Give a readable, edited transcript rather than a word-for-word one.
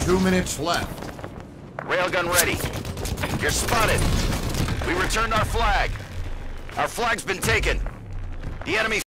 2 minutes left. Railgun ready. You're spotted. We returned our flag. Our flag's been taken. The enemy